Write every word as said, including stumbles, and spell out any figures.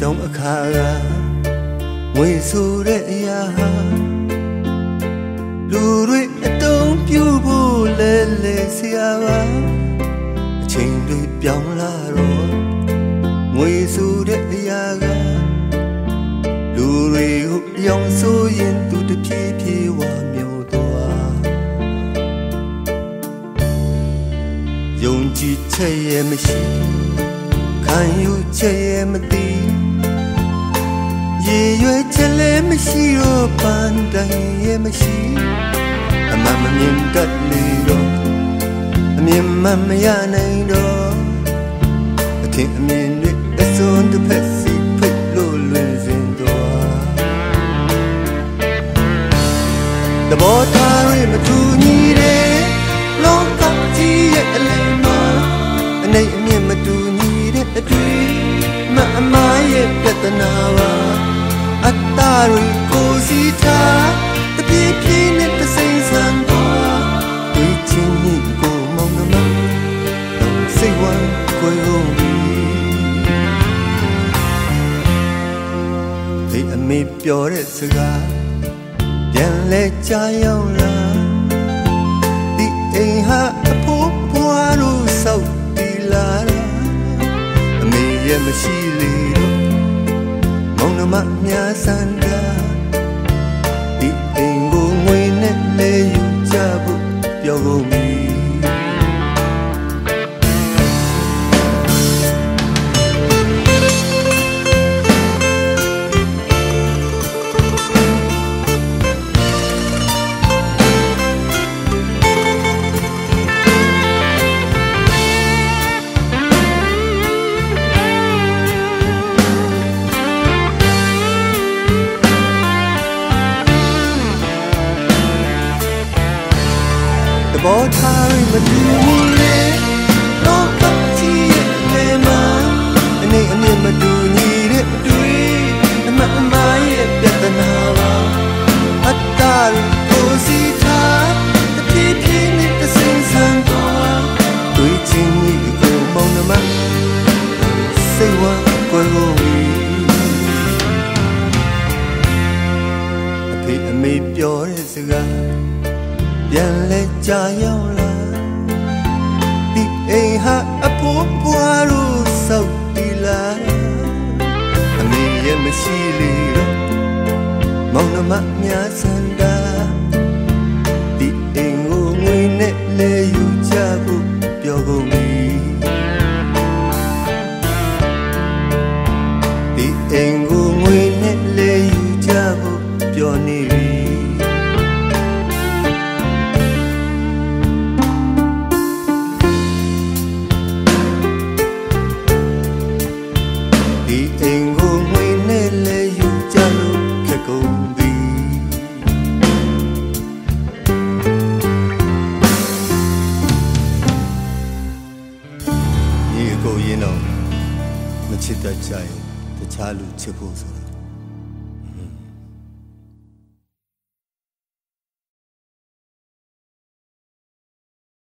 ယောင်အခါကငွေဆိုတဲ့အရာလူတွေအတုံးပြုဖို့လဲလဲစရာပါအချိန်တွေပြောင်းလာတော့ငွေဆိုတဲ့အရာကလူတွေကိုရောင်ဆိုရင်သူတဖြည်းဖြည်းဝါမျိုးသွားယုံကြည်ချက်ရဲ့မရှိခံယူချက်ရဲ့မသိရေရွယ်ချက်လည်းမရှိတော့ပန်းတိုင်းရဲ့မရှိအမှန်မမြင်တတ်လေတော့အမြင်မှမရနိုင်တော့အထင်အမြင်တွေအစွန်းတစ်ဖက်စီဖိတ်လို့လွင်စင်သွားတဘောထားတွေမတူညီတဲ့လောကကြီးရဲ့အလင်းမှာအနေအမြင်မတူညီတဲ့အတွေ့မအမားရဲ့ပြဿနာပါအတ္တတွေကိုစီထားတပြေးပြေးနဲ့တစိမ့်ဆန်းသွားတွေ့ချင်းကြီးကိုမောင်းနှမစိတ်ဝမ်းခွဲကုန်ပြီဒီအမေပြောတဲ့စကားပြန်လဲကြားရောက်လာဒီအိမ်ဟာအဖိုးဘွားတို့ဆောက်တည်လာတာအမေရဲ့မရှိလေတော့မောင်နှမများစံတာဒီအိမ်ကိုငွေနဲ့လဲယူကြဖို့ပြောကုန်ပြီဘောထားမတူဘူးလေလောကကြီးရဲ့လေမအနေအမြင်မတူညီတဲ့အတွေ့အမှန်အမှားရဲ့ပြဿနာပါအတ္တကိုစီထားတဖြည်းဖြည်းနဲ့တဆင်းဆန်းသွားတွေ့ချင်းကြီးကိုမောင်းနှမစိတ်ဝမ်းကွယ်ကုန်ပြီအဖေအမေပြောတဲ့စကားပြန်လဲကြာရောက်လာဒီအိမ်ဟာအဖိုးဘွားတို့ဆောက်တည်လာအမေရဲ့မရှိလေတော့မောင်နှမများစံတာဒီအိမ်ကိုငွေနဲ့လဲယူကြဖို့ပြောကုန်ပြီဒီအိမ်ကိုငွေနဲ့လဲယူကြဖို့ပြောနေပြီဒီအိမ်ကိုငွေနဲ့လဲယူကြလို့ခက်ကုန်ပြီညီကိုရင်တော့မချစ်တတ်ကြရင်တခြားလူချစ်ဖို့ဆိုတာ